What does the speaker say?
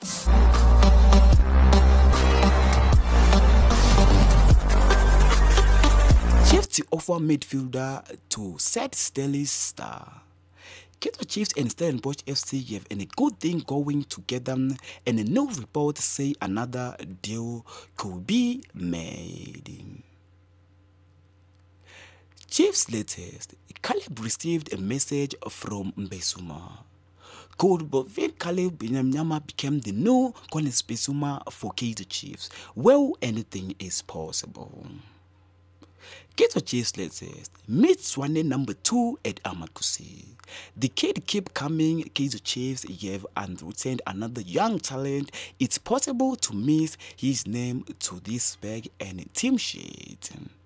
Chiefs to offer midfielder to set Stelly's star. Kaizer Chiefs and Stellenbosch FC have a good thing going together, and no reports say another deal could be made. Chiefs latest, Caleb received a message from Mbesuma. Could Bovin Caleb Bimenyimana became the new Collins Mbesuma for Kaizer Chiefs? Well, anything is possible. Kaizer Chiefs latest, meet Zwane number 2 at Amakusi. The kid keep coming. Kaizer Chiefs have retained another young talent. It's possible to miss his name to this bag and team sheet.